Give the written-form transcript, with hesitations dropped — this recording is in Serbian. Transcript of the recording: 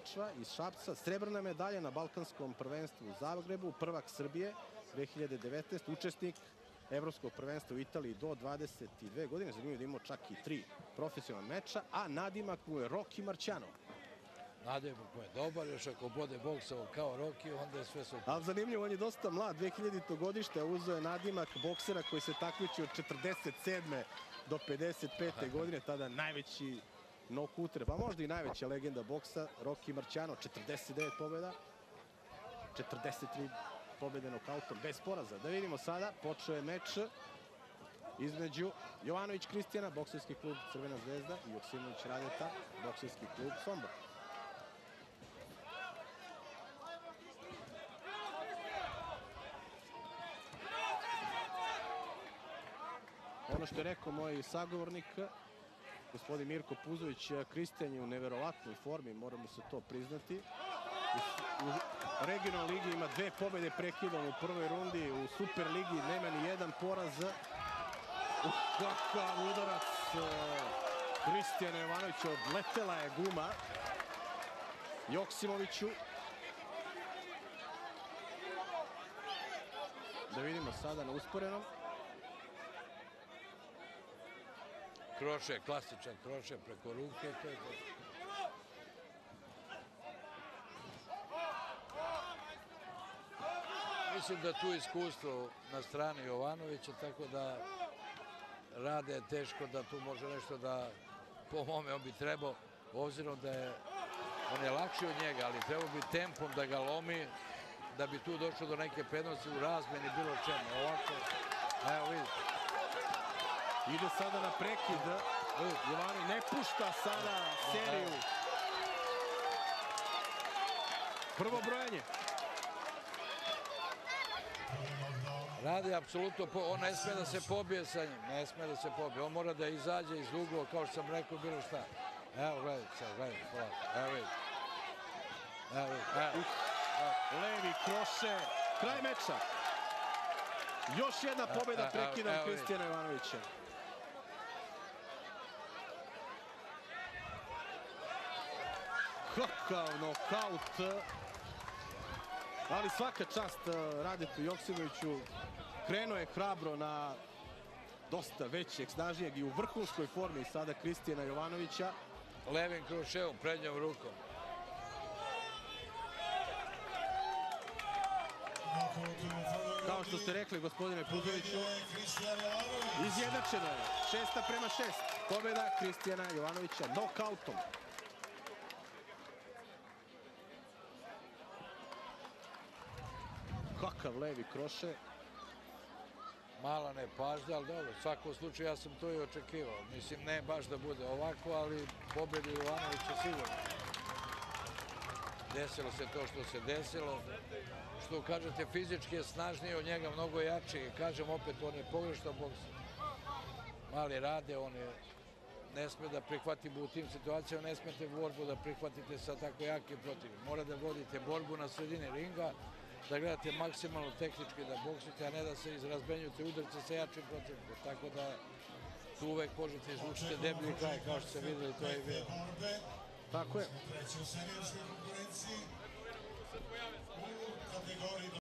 Mačva iz Šapca, srebrna medalja na Balkanskom prvenstvu u Zagrebu, prvak Srbije 2019, učesnik Evropskog prvenstva u Italiji do 22 godine, zanimljivo da imao čak i 3 profesionalna meča, a nadimak mu je Rocky Marciano. Nadimak mu je dobar, još ako bude boksao kao Rocky, onda je sve super. Ali zanimljivo, on je dosta mlad, 2000. godište, uzeo je nadimak boksera koji se takmiči od 47. do 55. godine, tada najveći nokauter, pa možda i najveća legenda boksa, Rocky Marciano, 49 pobjeda, 43 pobjede nokautom bez poraza. Da vidimo sada, počeo je meč između Jovanović Kristijana, bokserski klub Crvena zvezda, i Joksimović Radeta, bokserski klub Sombor. Ono što je rekao moj sagovornik, gospodin Mirko Puzović, Kristijan je u neverovatnoj formi, moramo se to priznati. U regionalnoj ligi ima 2 pobjede prekidom u prvoj rundi, u Super ligi nema ni jedan poraz. Kakav udarac Kristijana Jovanovića, odletela je guma Joksimoviću. Da vidimo sada na usporenom. Kroše, klasičan kroše preko ruke, to je to. Mislim da tu iskustvo na strani Jovanovića, tako da Rade je teško da tu može nešto da, po mome, on bi trebao, obzirom da je, on je lakši od njega, ali trebao bi tempom da ga lomi, da bi tu došlo do neke prednosti u razmeni, bilo čemu. Ovako, evo vidite. Ide sada na prekid. Jovanović ne pušta sada seriju. Prvo brojanje. Radi apsolutno, on ne sme da se pobije sa njim, ne sme da se pobije. On mora da izađe iz uglova, kao što sam rekao, bilo šta. Evo, gledajte sad, gledajte, polako. Evo vidite. Evo vidite. Levi kroše. Kraj meča. Još jedna pobjeda prekidom Kristijana Jovanovića. Kakav nokaut. Ali svaka čast Radetu Joksimoviću. Krenuo je hrabro na dosta većeg, snažnijeg i u vrhunskoj formi sada Kristijana Jovanovića. Levim kroševom, prednjom rukom. Kao što ste rekli, gospodine Puzoviću, izjednačeno je 6:6. Pobjeda Kristijana Jovanovića nokautom. Kakav levi kroše. Mala nepažnja, ali dobro, u svakom slučaju ja sam to i očekivao. Mislim, ne baš da bude ovako, ali pobjedi Jovanovića sigurno. Desilo se to što se desilo. Što kažete, fizički je snažniji od njega, mnogo jači. Kažem opet, on je pogrešno bokser. Mali Rade, on je, ne sme da prihvati u tim situacijama, ne smete borbu da prihvatite sa tako jakim protivima. Mora da vodite borbu na sredini ringa, da gledate maksimalno tehnički da boksite, a ne da se izrazbenjujete udarce sa jačim protivnikom. Tako da tu uvek možete izvučiti deblji kraj, kao što ste videli, to je i bilo. Tako je.